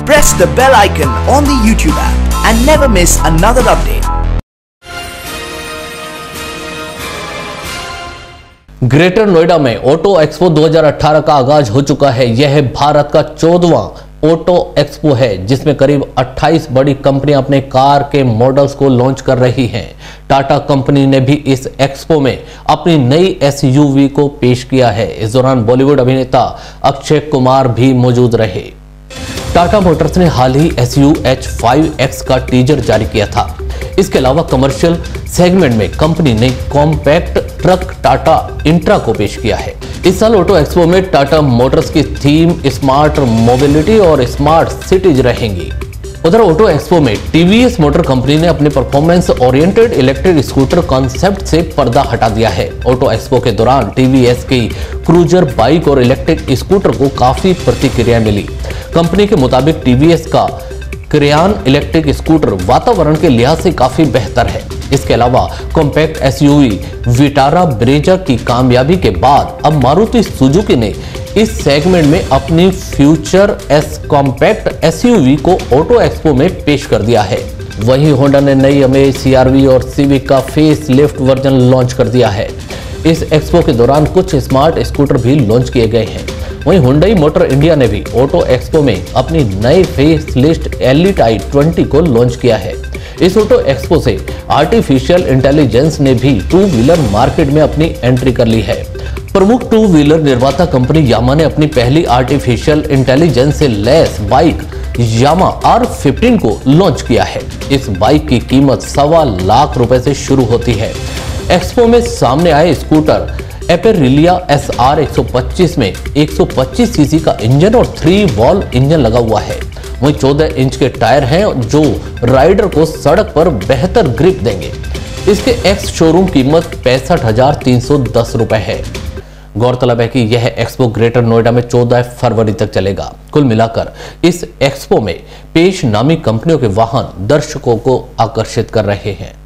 press the bell icon on the YouTube app and never miss another update. Greater Noida में auto expo 2018 का आगाज हो चुका है। यह भारत का 14वां ऑटो एक्सपो है जिसमें करीब 28 बड़ी कंपनियां अपने कार के मॉडल्स को लॉन्च कर रही हैं। टाटा कंपनी ने भी इस एक्सपो में अपनी नई एसयूवी को पेश किया है। इस दौरान बॉलीवुड अभिनेता अक्षय कुमार भी मौजूद रहे। टाटा मोटर्स ने हाल ही SUH5X का टीजर जारी किया था। इसके अलावा कमर्शियल सेगमेंट में कंपनी ने कॉम्पैक्ट ट्रक टाटा इंट्रा को पेश किया है। इस साल ऑटो एक्सपो में टाटा मोटर्स की थीम स्मार्ट मोबिलिटी और स्मार्ट सिटीज रहेंगी। उधर ऑटो एक्सपो में टीवीएस मोटर कंपनी ने अपने performance oriented electric scooter concept से पर्दा हटा दिया है। ऑटो एक्सपो के दौरान टीवीएस की क्रूजर बाइक और इलेक्ट्रिक स्कूटर को काफी प्रतिक्रिया मिली। कंपनी के मुताबिक टीवीएस का क्रेयॉन इलेक्ट्रिक स्कूटर वातावरण के लिहाज से काफी बेहतर है। इसके अलावा कॉम्पैक्ट एसयूवी विटारा ब्रेजा की कामयाबी के बाद अब मारुति सुजुकी ने इस सेगमेंट में अपनी फ्यूचर एस कॉम्पैक्ट एसयूवी को ऑटो एक्सपो में पेश कर दिया है। वहीं होंडा ने नई अमेज, CR-V और सिविक का फेस लिफ्ट वर्जन लॉन्च कर दिया है। इस एक्सपो के दौरान कुछ स्मार्ट स्कूटर भी लॉन्च किए गए हैं। वहीं हुंडई मोटर इंडिया ने भी ऑटो एक्सपो में अपनी नई फेस लिस्ट एलिट i20 को लॉन्च किया है। इस ऑटो एक्सपो से आर्टिफिशियल इंटेलिजेंस ने भी टू व्हीलर मार्केट में अपनी एंट्री कर ली है। प्रमुख टू व्हीलर निर्माता कंपनी यामा ने अपनी पहली आर्टिफिशियल इंटेलिजेंस से लैस बाइक यामा R15 को लॉन्च किया है। इस बाइक की कीमत 1.25 लाख रुपए से शुरू होती है। एक्सपो में सामने आए स्कूटर एपेरिलिया SR 125 में 125 सीसी का इंजन और 3 वॉल्व इंजन लगा हुआ है। वहीं 14 इंच के टायर हैं जो राइडर को सड़क पर बेहतर ग्रिप देंगे। इसके एक्स शोरूम कीमत 65,310 रुपए है। गौरतलब है कि यह एक्सपो ग्रेटर नोएडा में 14 फरवरी तक चलेगा। कुल मिलाकर इस एक्सपो में पेश नामी कंपनियों के वाहन दर्शकों को आकर्षित कर रहे हैं।